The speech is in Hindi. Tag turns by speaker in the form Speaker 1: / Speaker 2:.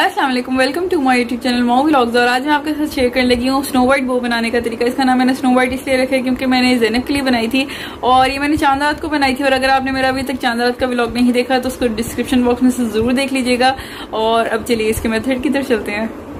Speaker 1: अस्सलाम वालेकुम, welcome to my YouTube channel mom vlogs. और आज मैं आपके साथ शेयर करने लगी हूँ स्नो वाइट बो बनाने का तरीका। इसका नाम मैंने स्नो वाइट इसलिए रखा है क्योंकि मैंने ज़ैनब के लिए बनाई थी और ये मैंने चांद रात को बनाई थी। और अगर आपने मेरा अभी तक चांद रात का व्लॉग नहीं देखा तो उसको डिस्क्रिप्शन बॉक्स में से जरूर देख लीजिएगा। और अब चलिए इसके मेथड की तरफ चलते हैं।